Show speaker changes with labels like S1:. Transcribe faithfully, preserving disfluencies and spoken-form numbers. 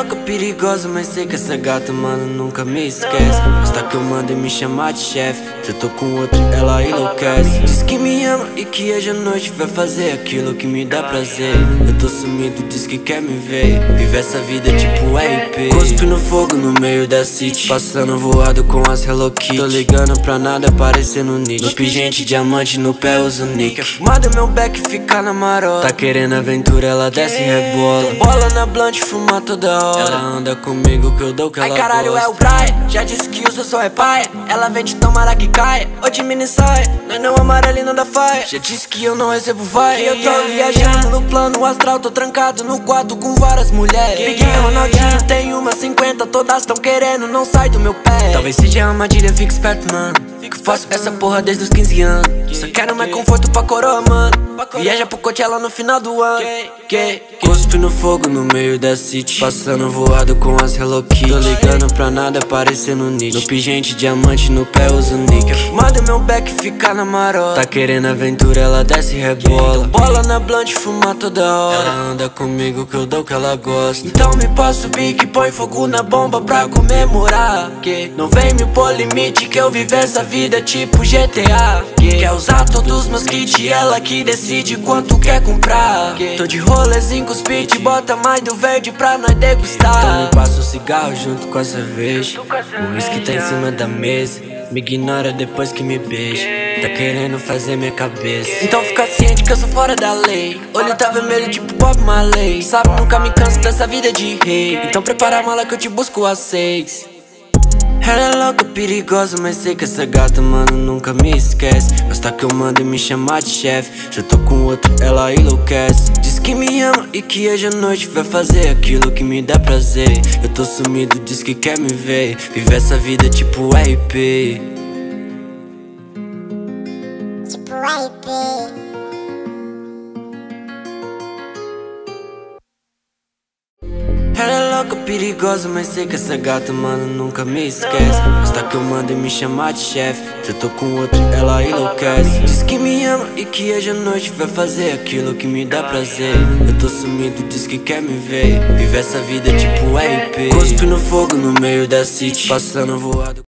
S1: louca, perigosa, mas sei que essa gata, mano, nunca me esquece. Gosta que eu mando e me chamar de chefe. Já tô com outro, ela enlouquece. Diz que me ama e que hoje à noite vai fazer aquilo que me dá prazer. Eu tô sumido, diz que quer me ver. Vive essa vida tipo R P. Cuspe no fogo no meio da city, passando voado com as Hello Kitty. Tô ligando pra nada, parecendo Nietzsche. No pingente, diamante, no pé uso Nick. Quer fumar do meu beck, ficar na marota. Tá querendo aventura, ela desce e rebola. Bola na blunt, fuma toda hora. Ela anda comigo que eu dou que ela gosta. Ai caralho, é o Brian, já disse que o seu som é paia. Ela vem de tomara que caia, ou de mini saia. Nós não amarelinho da faia. Já disse que eu não recebo vai. Que eu tô viajando no plano astral. Tô trancado no quarto com várias mulheres. Big Ronaldinho tem uma cinquenta, todas tão querendo, não sai do meu pé. Talvez seja armadilha, fique esperto, mano. Que faço essa porra desde os quinze anos. Só quero mais conforto pra coroa, mano. Viaja pro Coachella no final do ano. Cuspe no fogo no meio da city, passando voado com as Hello Kitty. Tô ligando pra nada, parecendo Nietzsche. No pingente, diamante, no pé uso Nick. Quer fumar do meu beck, ficar na marota. Tá querendo aventura, ela desce e rebola. Bola na blunt, fuma toda hora. Ela anda comigo que eu dou que ela gosta. Então me passa o bique, põe fogo na bomba pra comemorar. Que não vem me pôr limite, que eu vivo essa vida tipo G T A. Quer usar todos meus kits, ela que decide quanto quer comprar. Tô de rolezinho com os beats, bota mais do verde pra nós degustar. Então me passa o cigarro junto com a cerveja. O whisky tá em cima da mesa. Me ignora depois que me beija. Tá querendo fazer minha cabeça. Então fica ciente que eu sou fora da lei. Olho tá vermelho tipo Bob Marley. Sabe, nunca me canso dessa vida de rei. Então prepara a mala que eu te busco às seis. Ela é louca, perigosa, mas sei que essa gata, mano, nunca me esquece. Gosta que eu mando e me chamar de chefe. Já tô com outro, ela enlouquece. Diz que me ama e que hoje à noite vai fazer aquilo que me dá prazer. Eu tô sumido, diz que quer me ver. Vive essa vida tipo R P.
S2: Tipo R P.
S1: Ela é louca, perigosa, mas sei que essa gata, mano, nunca me esquece. Gosta que eu mando e me chamar de chefe. Já tô com outro, ela enlouquece. Diz que me ama e que hoje à noite vai fazer aquilo que me dá prazer. Eu tô sumido, diz que quer me ver. Vive essa vida tipo R P. Cuspe no fogo no meio da city, passando voado.